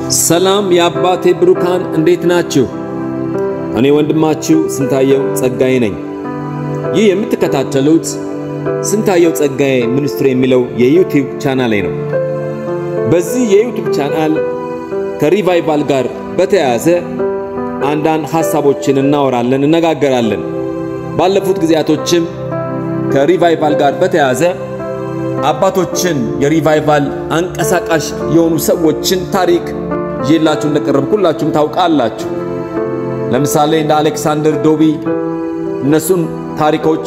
ሰላም የአባቴ ብሩካን እንዴት ናችሁ? እኔ ወንድማችሁ ስንታየው ጸጋዬ ነኝ። ይህ የምትከታተሉት ስንታየው ጸጋዬ ሚኒስትሪ የሚለው የዩቲዩብ ቻናሌ ነው። በዚህ የዩቲዩብ ቻናል ከሪቫይቫል ጋር በተያያዘ አንዳንድ ሐሳቦችን እናወራለን፣ እነጋገራለን። ባለፉት ጊዜያቶችም ከሪቫይቫል ጋር በተያያዘ አባቶችን የሪቫይቫል አንቀሳቃሽ የሆኑ ሰዎችን ታሪክ ይላችሁ እንደቀረብኩላችሁም ታውቃላችሁ። ለምሳሌ እንደ አሌክሳንደር ዶቢ እነሱን ታሪኮች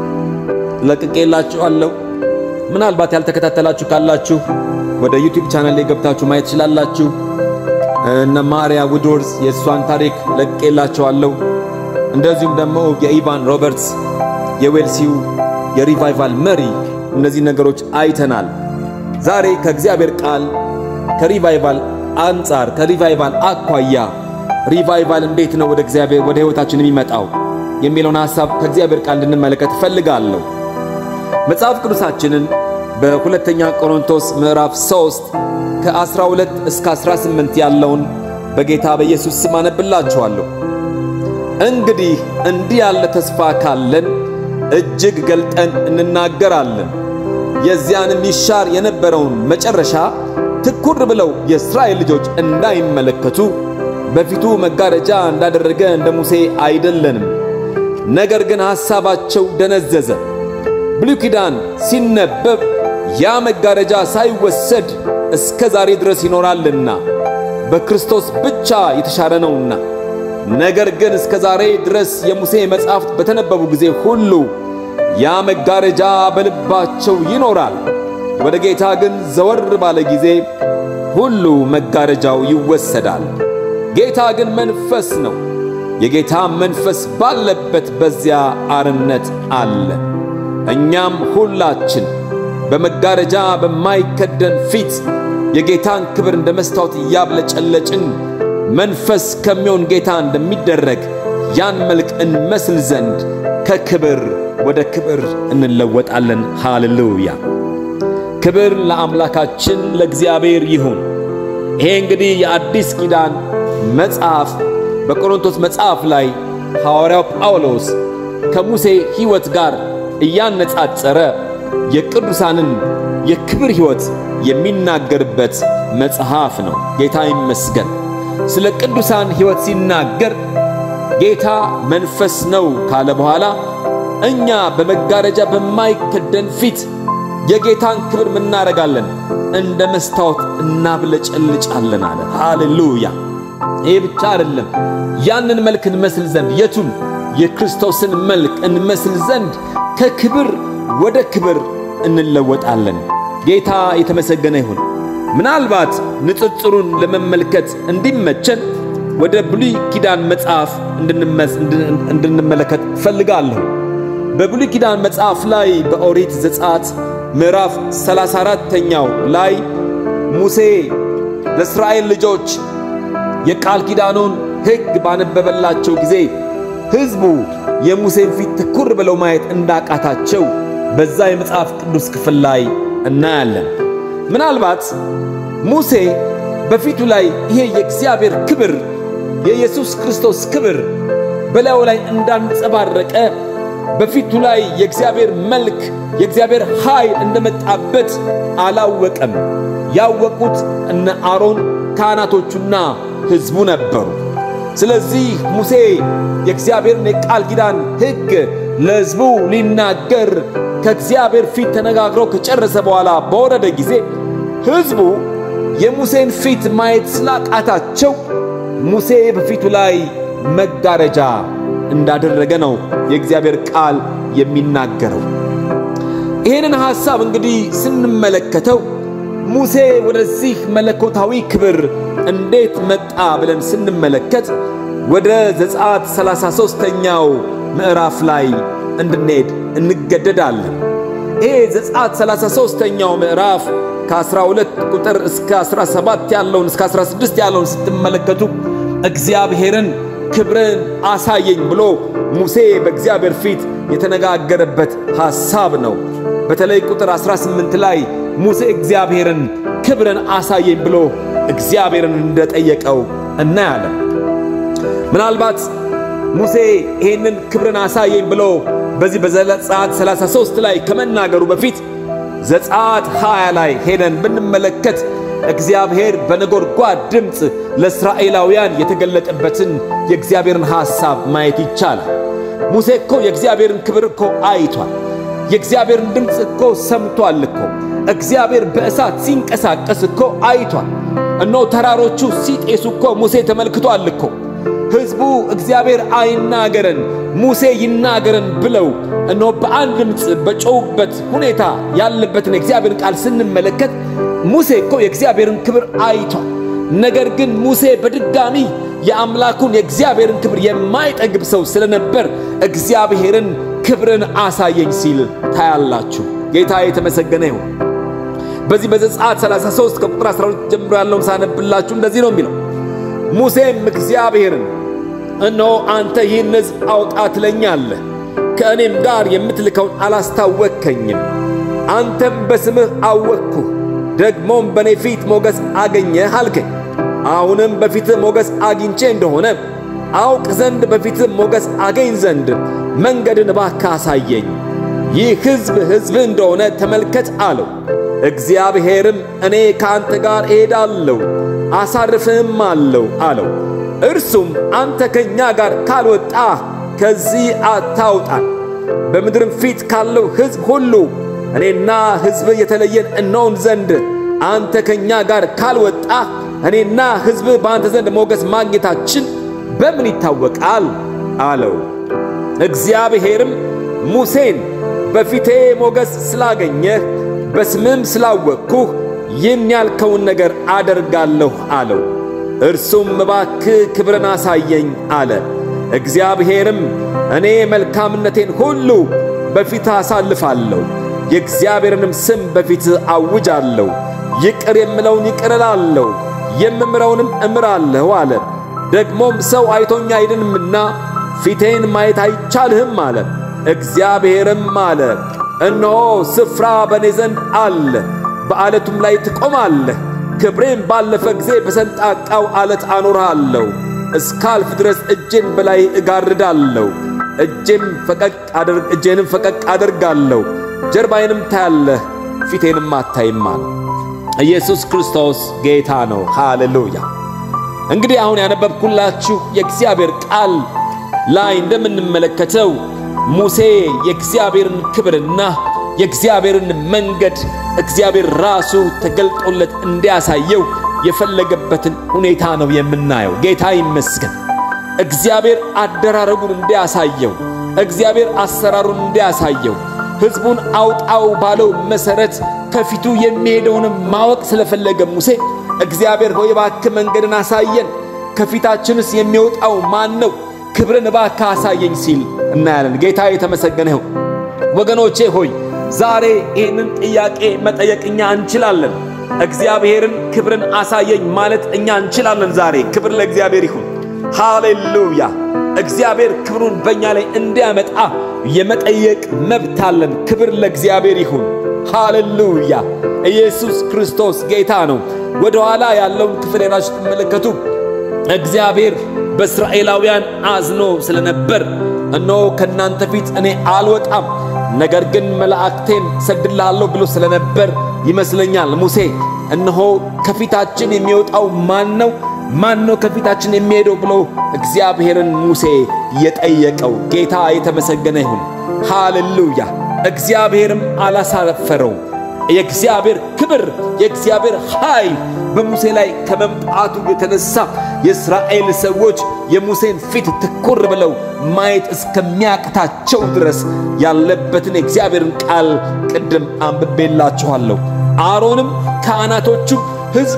ለቅቄላችኋለሁ። ምናልባት ያልተከታተላችሁ ካላችሁ ወደ ዩቲዩብ ቻናል ላይ ገብታችሁ ማየት ትችላላችሁ። እነ ማሪያ ውድወርዝ የሷን ታሪክ ለቅቄላችኋለሁ። እንደዚሁም ደግሞ የኢቫን ሮበርትስ የዌልሲው የሪቫይቫል መሪ እነዚህ ነገሮች አይተናል። ዛሬ ከእግዚአብሔር ቃል ከሪቫይቫል አንጻር ከሪቫይቫል አኳያ ሪቫይቫል እንዴት ነው ወደ እግዚአብሔር ወደ ህይወታችን የሚመጣው የሚለውን ሐሳብ ከእግዚአብሔር ቃል እንድንመለከት ፈልጋለሁ። መጽሐፍ ቅዱሳችንን በሁለተኛ ቆሮንቶስ ምዕራፍ 3 ከ12 እስከ 18 ያለውን በጌታ በኢየሱስ ስም አነብላችኋለሁ። እንግዲህ እንዲህ ያለ ተስፋ ካለን እጅግ ገልጠን እንናገራለን። የዚያንም ይሻር የነበረውን መጨረሻ ትኩር ብለው የእስራኤል ልጆች እንዳይመለከቱ በፊቱ መጋረጃ እንዳደረገ እንደ ሙሴ አይደለንም። ነገር ግን ሐሳባቸው ደነዘዘ። ብሉይ ኪዳን ሲነበብ ያ መጋረጃ ሳይወሰድ እስከ ዛሬ ድረስ ይኖራልና በክርስቶስ ብቻ የተሻረ ነውና። ነገር ግን እስከ ዛሬ ድረስ የሙሴ መጻሕፍት በተነበቡ ጊዜ ሁሉ ያ መጋረጃ በልባቸው ይኖራል። ወደ ጌታ ግን ዘወር ባለ ጊዜ ሁሉ መጋረጃው ይወሰዳል። ጌታ ግን መንፈስ ነው። የጌታ መንፈስ ባለበት በዚያ አርነት አለ። እኛም ሁላችን በመጋረጃ በማይከደን ፊት የጌታን ክብር እንደ መስታወት ያብለጨለጭን መንፈስ ከሚሆን ጌታ እንደሚደረግ ያን መልክ እንመስል ዘንድ ከክብር ወደ ክብር እንለወጣለን። ሃሌሉያ! ክብር ለአምላካችን ለእግዚአብሔር ይሁን። ይሄ እንግዲህ የአዲስ ኪዳን መጽሐፍ በቆሮንቶስ መጽሐፍ ላይ ሐዋርያው ጳውሎስ ከሙሴ ሕይወት ጋር እያነጻጸረ የቅዱሳንን የክብር ሕይወት የሚናገርበት መጽሐፍ ነው። ጌታ ይመስገን። ስለ ቅዱሳን ሕይወት ሲናገር ጌታ መንፈስ ነው ካለ በኋላ እኛ በመጋረጃ በማይከደን ፊት የጌታን ክብር ምናረጋለን፣ እንደ መስታወት እናብለጨልጫለን አለ። ሃሌሉያ! ይሄ ብቻ አይደለም። ያንን መልክ እንመስል ዘንድ የቱን የክርስቶስን መልክ እንመስል ዘንድ ከክብር ወደ ክብር እንለወጣለን። ጌታ የተመሰገነ ይሁን። ምናልባት ንጽጽሩን ለመመልከት እንዲመቸን ወደ ብሉይ ኪዳን መጽሐፍ እንድንመለከት ፈልጋለሁ። በብሉይ ኪዳን መጽሐፍ ላይ በኦሪት ዘጸአት ምዕራፍ 34ኛው ላይ ሙሴ ለእስራኤል ልጆች የቃል ኪዳኑን ሕግ ባነበበላቸው ጊዜ ሕዝቡ የሙሴን ፊት ትኩር ብለው ማየት እንዳቃታቸው በዛ የመጽሐፍ ቅዱስ ክፍል ላይ እናያለን። ምናልባት ሙሴ በፊቱ ላይ ይሄ የእግዚአብሔር ክብር የኢየሱስ ክርስቶስ ክብር በላዩ ላይ እንዳንጸባረቀ በፊቱ ላይ የእግዚአብሔር መልክ የእግዚአብሔር ኃይል እንደመጣበት አላወቀም። ያወቁት እነ አሮን ካህናቶቹና ሕዝቡ ነበሩ። ስለዚህ ሙሴ የእግዚአብሔርን የቃል ኪዳን ሕግ ለሕዝቡ ሊናገር ከእግዚአብሔር ፊት ተነጋግሮ ከጨረሰ በኋላ በወረደ ጊዜ ሕዝቡ የሙሴን ፊት ማየት ስላቃታቸው ሙሴ በፊቱ ላይ መጋረጃ እንዳደረገ ነው የእግዚአብሔር ቃል የሚናገረው። ይሄንን ሐሳብ እንግዲህ ስንመለከተው ሙሴ ወደዚህ መለኮታዊ ክብር እንዴት መጣ ብለን ስንመለከት ወደ ዘጸአት 33ኛው ምዕራፍ ላይ እንድንሄድ እንገደዳለን። ይሄ ዘጸአት 33ኛው ምዕራፍ ከ12 ቁጥር እስከ 17 ያለውን እስከ 16 ያለውን ስትመለከቱ እግዚአብሔርን ክብርን አሳየኝ ብሎ ሙሴ በእግዚአብሔር ፊት የተነጋገረበት ሐሳብ ነው። በተለይ ቁጥር 18 ላይ ሙሴ እግዚአብሔርን ክብርን አሳየኝ ብሎ እግዚአብሔርን እንደጠየቀው እናያለን። ምናልባት ሙሴ ይሄንን ክብርን አሳየኝ ብሎ በዚህ በዘጸአት 33 ላይ ከመናገሩ በፊት ዘጸአት 20 ላይ ሄደን ብንመለከት እግዚአብሔር በነጎድጓድ ድምጽ ለእስራኤላውያን የተገለጠበትን የእግዚአብሔርን ሐሳብ ማየት ይቻላል። ሙሴ እኮ የእግዚአብሔርን ክብር እኮ አይቷል። የእግዚአብሔርን ድምጽ እኮ ሰምቷል እኮ። እግዚአብሔር በእሳት ሲንቀሳቀስ እኮ አይቷል። እነሆ ተራሮቹ ሲጤሱ እኮ ሙሴ ተመልክቷል እኮ። ሕዝቡ እግዚአብሔር አይናገረን ሙሴ ይናገረን ብለው እነሆ በአንድ ድምጽ በጮውበት ሁኔታ ያለበትን የእግዚአብሔርን ቃል ስንመለከት ሙሴ እኮ የእግዚአብሔርን ክብር አይቷል። ነገር ግን ሙሴ በድጋሚ የአምላኩን የእግዚአብሔርን ክብር የማይጠግብ ሰው ስለነበር እግዚአብሔርን ክብርን አሳየኝ ሲል ታያላችሁ። ጌታ የተመሰገነ ይሁን። በዚህ በዘጸአት 33 ከቁጥር 12 ጀምሮ ያለውን ሳነብላችሁ እንደዚህ ነው የሚለው። ሙሴም እግዚአብሔርን እነሆ አንተ ይህን ሕዝብ አውጣ ትለኛለህ፣ ከእኔም ጋር የምትልከውን አላስታወቅከኝም። አንተም በስምህ አወቅኩህ፣ ደግሞም በእኔ ፊት ሞገስ አገኘህ አልከኝ። አሁንም በፊትህ ሞገስ አግኝቼ እንደሆነ አውቅ ዘንድ በፊትህ ሞገስ አገኝ ዘንድ መንገድን እባክህ አሳየኝ። ይህ ሕዝብ ሕዝብህ እንደሆነ ተመልከት አለው። እግዚአብሔርም እኔ ከአንተ ጋር እሄዳለሁ አሳርፍህም አለው። እርሱም አንተ ከእኛ ጋር ካልወጣህ ከዚህ አታውጣን፣ በምድርም ፊት ካለው ሕዝብ ሁሉ እኔና ሕዝብ የተለየን እንሆን ዘንድ አንተ ከእኛ ጋር ካልወጣህ እኔና ሕዝብ በአንተ ዘንድ ሞገስ ማግኘታችን በምን ይታወቃል አለው። እግዚአብሔርም ሙሴን በፊቴ ሞገስ ስላገኘህ በስምም ስላወቅኩህ ይህን ያልከውን ነገር አደርጋለሁ አለው። እርሱም እባክህ ክብርን አሳየኝ አለ። እግዚአብሔርም እኔ መልካምነቴን ሁሉ በፊትህ አሳልፋለሁ፣ የእግዚአብሔርንም ስም በፊትህ አውጃለሁ። ይቅር የምለውን ይቅር እላለሁ፣ የምምረውንም እምራለሁ አለ። ደግሞም ሰው አይቶኝ አይድንምና ፊቴን ማየት አይቻልህም አለ። እግዚአብሔርም አለ እነሆ ስፍራ በእኔ ዘንድ አለ፣ በዓለቱም ላይ ትቆማለህ። ክብሬም ባለፈ ጊዜ በሰንጣቃው ዓለት አኖርሃለሁ። እስካልፍ ድረስ እጄን በላይ እጋርዳለሁ፣ እጄንም ፈቀቅ አደርጋለሁ። ጀርባዬንም ታያለህ፣ ፊቴንም አታይም አለ። ኢየሱስ ክርስቶስ ጌታ ነው። ሃሌሉያ። እንግዲህ አሁን ያነበብኩላችሁ የእግዚአብሔር ቃል ላይ እንደምንመለከተው ሙሴ የእግዚአብሔርን ክብርና የእግዚአብሔርን መንገድ እግዚአብሔር ራሱ ተገልጦለት እንዲያሳየው የፈለገበትን ሁኔታ ነው የምናየው። ጌታ ይመስገን። እግዚአብሔር አደራረጉን እንዲያሳየው፣ እግዚአብሔር አሰራሩን እንዲያሳየው፣ ሕዝቡን አውጣው ባለው መሰረት ከፊቱ የሚሄደውን ማወቅ ስለፈለገ ሙሴ እግዚአብሔር ሆይ እባክህ መንገድን አሳየን፣ ከፊታችንስ የሚወጣው ማን ነው? ክብርን እባክህ አሳየኝ ሲል እናያለን። ጌታ የተመሰገነ ይሁን። ወገኖቼ ሆይ ዛሬ ይህንን ጥያቄ መጠየቅ እኛ እንችላለን። እግዚአብሔርን ክብርን አሳየኝ ማለት እኛ እንችላለን። ዛሬ ክብር ለእግዚአብሔር ይሁን። ሃሌሉያ። እግዚአብሔር ክብሩን በእኛ ላይ እንዲያመጣ የመጠየቅ መብት አለን። ክብር ለእግዚአብሔር ይሁን። ሃሌሉያ። ኢየሱስ ክርስቶስ ጌታ ነው። ወደ ኋላ ያለውን ክፍል ሄዳችሁ ተመለከቱ። እግዚአብሔር በእስራኤላውያን አዝኖ ስለነበር እነሆ ከናንተ ፊት እኔ አልወጣም፣ ነገር ግን መላእክቴን ሰድላለሁ ብሎ ስለነበር ይመስለኛል ሙሴ እነሆ ከፊታችን የሚወጣው ማን ነው ከፊታችን የሚሄደው ብሎ እግዚአብሔርን ሙሴ የጠየቀው። ጌታ የተመሰገነ ይሁን። ሃሌሉያ። እግዚአብሔርም አላሳፈረው። የእግዚአብሔር ክብር የእግዚአብሔር ኃይል በሙሴ ላይ ከመምጣቱ የተነሳ የእስራኤል ሰዎች የሙሴን ፊት ትኩር ብለው ማየት እስከሚያቅታቸው ድረስ ያለበትን የእግዚአብሔርን ቃል ቅድም አንብቤላችኋለሁ። አሮንም ካህናቶቹም ሕዝቡ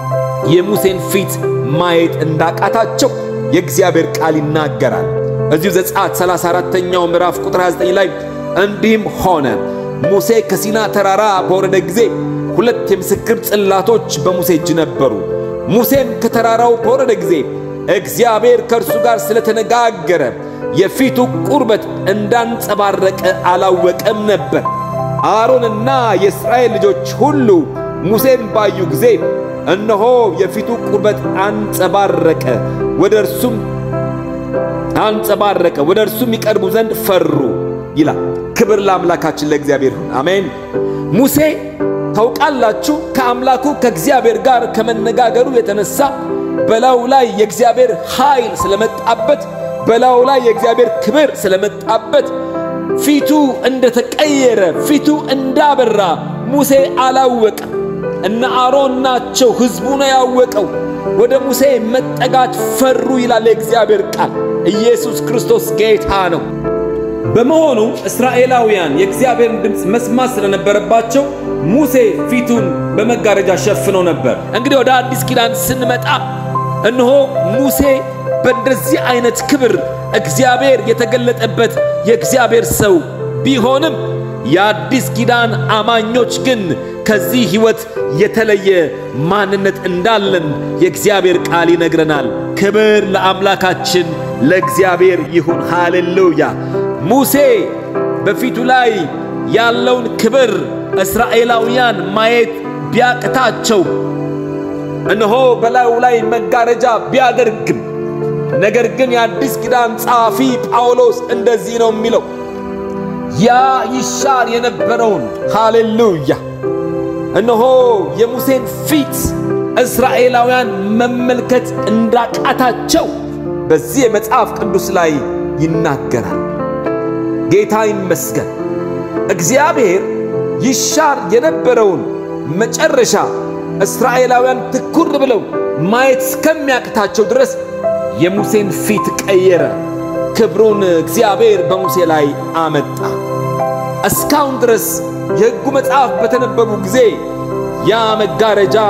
የሙሴን ፊት ማየት እንዳቃታቸው የእግዚአብሔር ቃል ይናገራል። እዚሁ ዘጸአት 34ኛው ምዕራፍ ቁጥር 29 ላይ እንዲህም ሆነ ሙሴ ከሲና ተራራ በወረደ ጊዜ ሁለት የምስክር ጽላቶች በሙሴ እጅ ነበሩ። ሙሴም ከተራራው በወረደ ጊዜ እግዚአብሔር ከእርሱ ጋር ስለተነጋገረ የፊቱ ቁርበት እንዳንጸባረቀ አላወቀም ነበር። አሮንና የእስራኤል ልጆች ሁሉ ሙሴን ባዩ ጊዜ እነሆ የፊቱ ቁርበት አንጸባረቀ፣ ወደ እርሱም ይቀርቡ ዘንድ ፈሩ ይላል። ክብር ለአምላካችን ለእግዚአብሔር ይሁን። አሜን። ሙሴ ታውቃላችሁ ከአምላኩ ከእግዚአብሔር ጋር ከመነጋገሩ የተነሳ በላዩ ላይ የእግዚአብሔር ኃይል ስለመጣበት፣ በላዩ ላይ የእግዚአብሔር ክብር ስለመጣበት ፊቱ እንደተቀየረ፣ ፊቱ እንዳበራ ሙሴ አላወቀም። እነ አሮን ናቸው ሕዝቡ ነው ያወቀው። ወደ ሙሴ መጠጋት ፈሩ ይላል የእግዚአብሔር ቃል። ኢየሱስ ክርስቶስ ጌታ ነው። በመሆኑ እስራኤላውያን የእግዚአብሔርን ድምፅ መስማት ስለነበረባቸው ሙሴ ፊቱን በመጋረጃ ሸፍነው ነበር። እንግዲህ ወደ አዲስ ኪዳን ስንመጣ እነሆ ሙሴ በእንደዚህ አይነት ክብር እግዚአብሔር የተገለጠበት የእግዚአብሔር ሰው ቢሆንም የአዲስ ኪዳን አማኞች ግን ከዚህ ሕይወት የተለየ ማንነት እንዳለን የእግዚአብሔር ቃል ይነግረናል። ክብር ለአምላካችን ለእግዚአብሔር ይሁን። ሃሌሉያ። ሙሴ በፊቱ ላይ ያለውን ክብር እስራኤላውያን ማየት ቢያቅታቸው እነሆ በላዩ ላይ መጋረጃ ቢያደርግም፣ ነገር ግን የአዲስ ኪዳን ጸሐፊ ጳውሎስ እንደዚህ ነው የሚለው፣ ያ ይሻር የነበረውን ሃሌሉያ እነሆ የሙሴን ፊት እስራኤላውያን መመልከት እንዳቃታቸው በዚህ የመጽሐፍ ቅዱስ ላይ ይናገራል። ጌታ ይመስገን። እግዚአብሔር ይሻር የነበረውን መጨረሻ እስራኤላውያን ትኩር ብለው ማየት እስከሚያቅታቸው ድረስ የሙሴን ፊት ቀየረ። ክብሩን እግዚአብሔር በሙሴ ላይ አመጣ። እስካሁን ድረስ የሕጉ መጽሐፍ በተነበቡ ጊዜ ያ መጋረጃ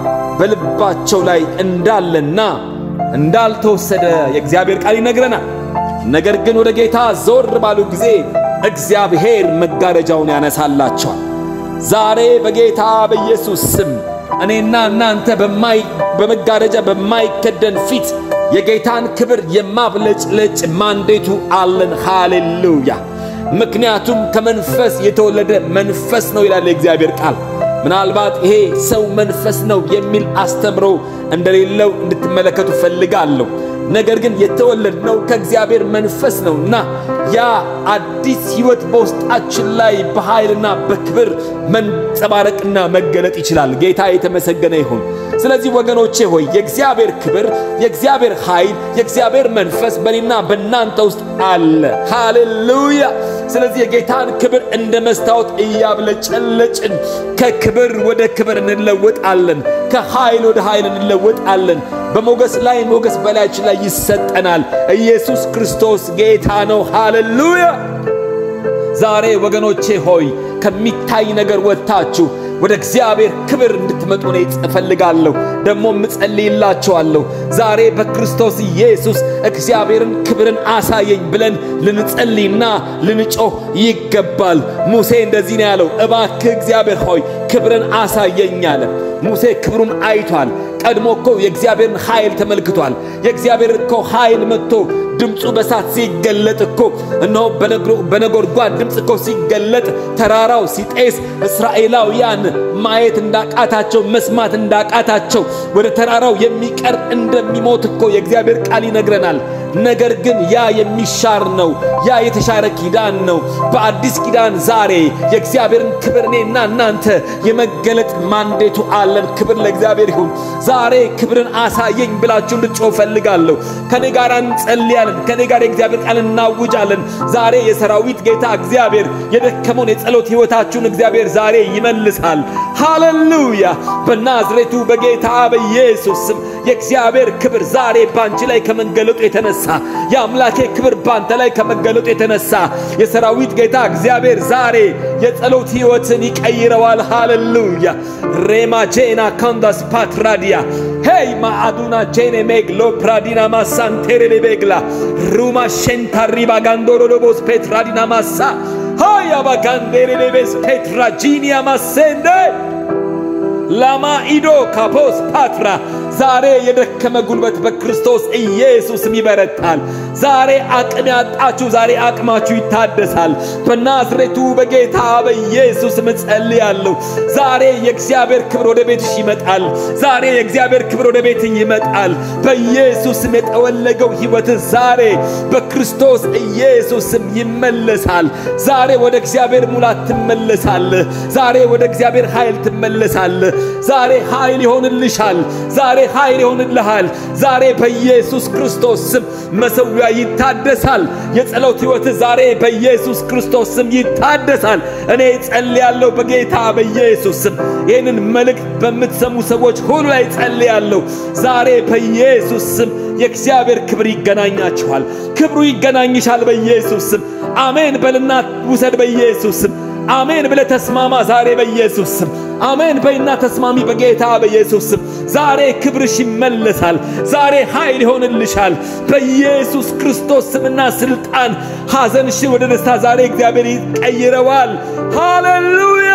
በልባቸው ላይ እንዳለና እንዳልተወሰደ የእግዚአብሔር ቃል ይነግረናል። ነገር ግን ወደ ጌታ ዞር ባሉ ጊዜ እግዚአብሔር መጋረጃውን ያነሳላቸዋል። ዛሬ በጌታ በኢየሱስ ስም እኔና እናንተ በመጋረጃ በማይከደን ፊት የጌታን ክብር የማብለጭለጭ ማንዴቱ አለን። ሃሌሉያ። ምክንያቱም ከመንፈስ የተወለደ መንፈስ ነው ይላል የእግዚአብሔር ቃል። ምናልባት ይሄ ሰው መንፈስ ነው የሚል አስተምሮ እንደሌለው እንድትመለከቱ ፈልጋለሁ። ነገር ግን የተወለድነው ከእግዚአብሔር መንፈስ ነውና ያ አዲስ ሕይወት በውስጣችን ላይ በኃይልና በክብር መንጸባረቅና መገለጥ ይችላል። ጌታ የተመሰገነ ይሁን። ስለዚህ ወገኖቼ ሆይ የእግዚአብሔር ክብር፣ የእግዚአብሔር ኃይል፣ የእግዚአብሔር መንፈስ በእኔና በእናንተ ውስጥ አለ። ሃሌሉያ። ስለዚህ የጌታን ክብር እንደ መስታወት እያብለጨለጭን ከክብር ወደ ክብር እንለወጣለን፣ ከኃይል ወደ ኃይል እንለወጣለን። በሞገስ ላይ ሞገስ በላያችን ላይ ይሰጠናል። ኢየሱስ ክርስቶስ ጌታ ነው። ሃሌሉያ። ዛሬ ወገኖቼ ሆይ ከሚታይ ነገር ወጥታችሁ ወደ እግዚአብሔር ክብር እንድትመጡ ነው እፈልጋለሁ። ደሞ ምጸልይላችኋለሁ። ዛሬ በክርስቶስ ኢየሱስ እግዚአብሔርን ክብርን አሳየኝ ብለን ልንጸልይና ልንጮህ ይገባል። ሙሴ እንደዚህ ነው ያለው፣ እባክህ እግዚአብሔር ሆይ ክብርን አሳየኝ አለ። ሙሴ ክብሩን አይቷል። ቀድሞ እኮ የእግዚአብሔርን ኃይል ተመልክቷል። የእግዚአብሔር እኮ ኃይል መጥቶ ድምፁ በሳት ሲገለጥ እኮ እነሆ በነጎድጓድ ድምፅ እኮ ሲገለጥ ተራራው ሲጤስ እስራኤላውያን ማየት እንዳቃታቸው መስማት እንዳቃታቸው ወደ ተራራው የሚቀርብ እንደሚሞት እኮ የእግዚአብሔር ቃል ይነግረናል። ነገር ግን ያ የሚሻር ነው፣ ያ የተሻረ ኪዳን ነው። በአዲስ ኪዳን ዛሬ የእግዚአብሔርን ክብር እኔና እናንተ የመገለጥ ማንዴቱ አለን። ክብር ለእግዚአብሔር ይሁን። ዛሬ ክብርን አሳየኝ ብላችሁ እንድትጮሁ ፈልጋለሁ። ከኔ ጋር እንጸልያለን፣ ከኔ ጋር የእግዚአብሔር ቃል እናውጃለን። ዛሬ የሰራዊት ጌታ እግዚአብሔር የደከመውን የጸሎት ሕይወታችሁን እግዚአብሔር ዛሬ ይመልሳል። ሃሌሉያ። በናዝሬቱ በጌታ በኢየሱስ ስም የእግዚአብሔር ክብር ዛሬ ባንቺ ላይ ከመገለጡ የተነሳ የአምላኬ ክብር ባንተ ላይ ከመገለጡ የተነሳ የሰራዊት ጌታ እግዚአብሔር ዛሬ የጸሎት ሕይወትን ይቀይረዋል። ሃሌሉያ። ሬማጄና ካንዳስ ፓትራዲያ ሄይ ማአዱና ጄኔ ሜግሎ ፕራዲና ማሳንቴሬ ሌቤግላ ሩማ ሸንታሪባ ጋንዶሮ ሎቦስ ፔትራዲና ማሳ ሃያ ባጋንዴሬ ሌቤስ ፔትራጂኒያ ማሴንዴ ላማኢዶ ካፖስ ፓትራ ዛሬ የደከመ ጉልበት በክርስቶስ ኢየሱስ ይበረታል። ዛሬ አቅም ያጣችሁ ዛሬ አቅማችሁ ይታደሳል። በናዝሬቱ በጌታ በኢየሱስ እጸልያለሁ። ዛሬ የእግዚአብሔር ክብር ወደ ቤትሽ ይመጣል። ዛሬ የእግዚአብሔር ክብር ወደ ቤትሽ ይመጣል። በኢየሱስ የጠወለገው ሕይወት ዛሬ በክርስቶስ ኢየሱስ ይመለሳል። ዛሬ ወደ እግዚአብሔር ሙላት ትመለሳለህ። ዛሬ ወደ እግዚአብሔር ኃይል ትመለሳለህ። ዛሬ ኃይል ይሆንልሻል። ዛሬ ኃይል ይሆንልሃል። ዛሬ በኢየሱስ ክርስቶስ ስም መሰዊያ ይታደሳል። የጸሎት ሕይወት ዛሬ በኢየሱስ ክርስቶስ ስም ይታደሳል። እኔ ጸልያለሁ በጌታ በኢየሱስ ስም። ይሄንን መልእክት በምትሰሙ ሰዎች ሁሉ ላይ ጸልያለሁ። ዛሬ በኢየሱስ ስም የእግዚአብሔር ክብር ይገናኛችኋል። ክብሩ ይገናኝሻል በኢየሱስ ስም። አሜን በልና ውሰድ በኢየሱስ ስም። አሜን ብለ ተስማማ ዛሬ በኢየሱስ ስም። አሜን በይና ተስማሚ በጌታ በኢየሱስ ስም። ዛሬ ክብርሽ ይመለሳል። ዛሬ ኃይል ይሆንልሻል በኢየሱስ ክርስቶስ ስምና ስልጣን። ሐዘንሽን ወደ ደስታ ዛሬ እግዚአብሔር ይቀይረዋል። ሃሌሉያ።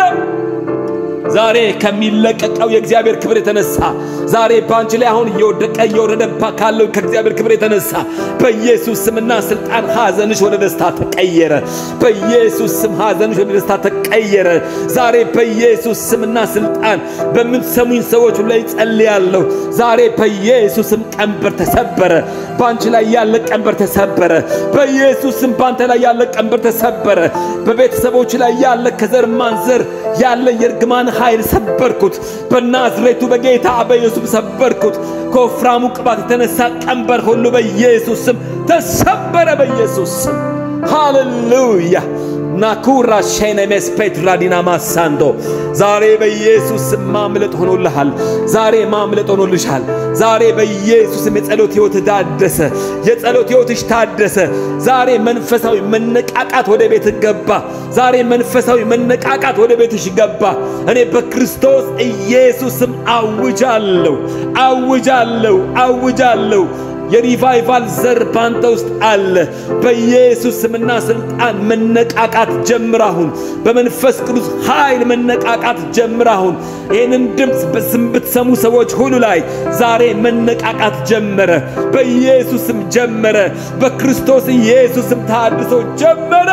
ዛሬ ከሚለቀቀው የእግዚአብሔር ክብር የተነሳ ዛሬ ባንቺ ላይ አሁን እየወረደ ካለው ከእግዚአብሔር ክብር የተነሳ በኢየሱስ ስምና ስልጣን ሐዘንሽ ወደ ደስታ ተቀየረ። በኢየሱስ ስም ሐዘንሽ ወደ ደስታ ተቀየረ። ዛሬ በኢየሱስ ስምና ስልጣን በምትሰሙኝ ሰዎች ላይ ጸልያለሁ። ዛሬ በኢየሱስ ስም ቀንበር ተሰበረ። ባንቺ ላይ ያለ ቀንበር ተሰበረ። በኢየሱስ ስም ባንተ ላይ ያለ ቀንበር ተሰበረ። በቤተሰቦች ላይ ያለ ከዘር ማንዘር ያለ የርግማን ኃይል ሰበርኩት። በናዝሬቱ በጌታ በኢየሱስ ሰበርኩት። ከወፍራሙ ቅባት የተነሳ ቀንበር ሁሉ በኢየሱስ ስም ተሰበረ በኢየሱስ ስም። ሃሌሉያ። ናኩራ ሸነመስ ፔትራዲና ማሳንዶ ዛሬ በኢየሱስ ስም ማምለጥ ሆኖልሃል። ዛሬ ማምለጥ ሆኖልሻል። ዛሬ በኢየሱስ ስም የጸሎት ሕይወት ታደሰ። የጸሎት ሕይወትሽ ታደሰ። ዛሬ መንፈሳዊ መነቃቃት ወደ ቤት ገባ። ዛሬ መንፈሳዊ መነቃቃት ወደ ቤትሽ ገባ። እኔ በክርስቶስ ኢየሱስ ስም አውጃለሁ አውጃለሁ አውጃለሁ። የሪቫይቫል ዘር ባንተ ውስጥ አለ። በኢየሱስ ስምና ስልጣን መነቃቃት ጀምራሁን። በመንፈስ ቅዱስ ኃይል መነቃቃት ጀምራሁን። ይህንን ድምፅ በስም ብትሰሙ ሰዎች ሁሉ ላይ ዛሬ መነቃቃት ጀመረ። በኢየሱስ ስም ጀመረ። በክርስቶስ ኢየሱስ ስም ታድሶ ጀመረ።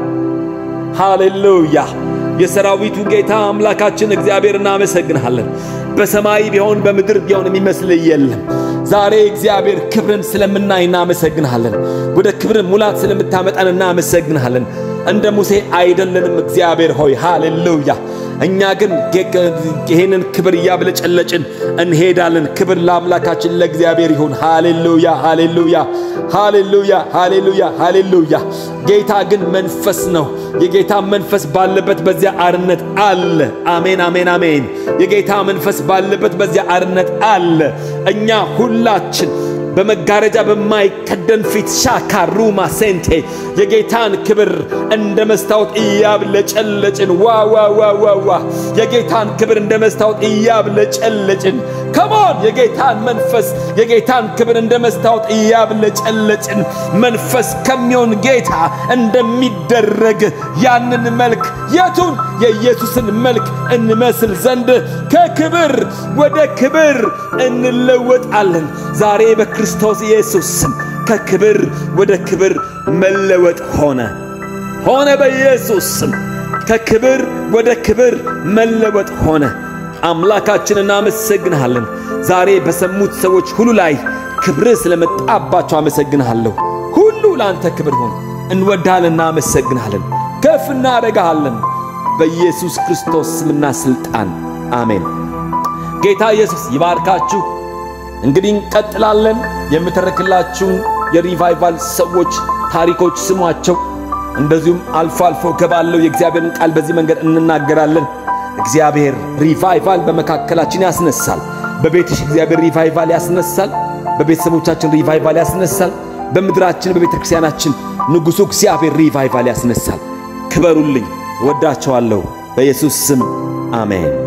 ሃሌሉያ። የሰራዊቱ ጌታ አምላካችን እግዚአብሔር እናመሰግናለን። በሰማይ ቢሆን በምድር ቢሆን የሚመስል የለም። ዛሬ እግዚአብሔር ክብርን ስለምናይ እናመሰግናለን። ወደ ክብር ሙላት ስለምታመጣን እናመሰግናለን። እንደ ሙሴ አይደለንም እግዚአብሔር ሆይ ሃሌሉያ። እኛ ግን ይሄንን ክብር ያብለጨለጭን እንሄዳለን። ክብር ለአምላካችን ለእግዚአብሔር ይሁን። ሃሌሉያ ሃሌሉያ ሃሌሉያ ሃሌሉያ ሃሌሉያ። ጌታ ግን መንፈስ ነው። የጌታ መንፈስ ባለበት በዚያ አርነት አለ። አሜን አሜን አሜን። የጌታ መንፈስ ባለበት በዚያ አርነት አለ። እኛ ሁላችን በመጋረጃ በማይከደን ፊት ሻካሩማ ሴንቴ የጌታን ክብር እንደ መስታወት እያብለጨለጭን ዋ የጌታን ክብር እንደ መስታወት እያብለጨለጭን ከሞን የጌታን ክብር እንደ መስታወት እያብለጨለጭን መንፈስ ከሚሆን ጌታ እንደሚደረግ ያንን መልክ የቱን የኢየሱስን መልክ እንመስል ዘንድ ከክብር ወደ ክብር እንለወጣለን። ዛሬ በክርስቶስ ኢየሱስ ስም ከክብር ወደ ክብር መለወጥ ሆነ በኢየሱስ ስም ከክብር ወደ ክብር መለወጥ ሆነ። አምላካችንን እናመሰግናለን። ዛሬ በሰሙት ሰዎች ሁሉ ላይ ክብር ስለመጣባቸው አመሰግናለሁ። ሁሉ ላንተ ክብር ሆነ። እንወዳለን፣ እናመሰግናለን፣ ከፍ እናደርጋለን በኢየሱስ ክርስቶስ ስምና ስልጣን አሜን። ጌታ ኢየሱስ ይባርካችሁ። እንግዲህ እንቀጥላለን። የምተረክላችሁ የሪቫይቫል ሰዎች ታሪኮች ስሟቸው። እንደዚሁም አልፎ አልፎ ገባለው የእግዚአብሔርን ቃል በዚህ መንገድ እንናገራለን። እግዚአብሔር ሪቫይቫል በመካከላችን ያስነሳል። በቤትሽ እግዚአብሔር ሪቫይቫል ያስነሳል። በቤተሰቦቻችን ሪቫይቫል ያስነሳል። በምድራችን በቤተክርስቲያናችን ንጉሡ እግዚአብሔር ሪቫይቫል ያስነሳል። ክበሩልኝ። ወዳቸዋለሁ በኢየሱስ ስም አሜን።